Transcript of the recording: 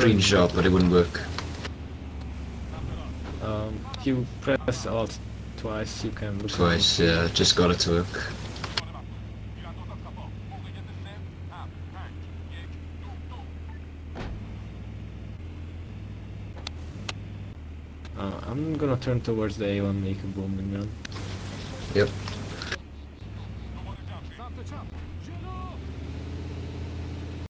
screenshot, but it wouldn't work. If you press Alt twice, you can look. Twice, yeah, just got it to work. I'm gonna turn towards the A1, make a bombing run. Yep.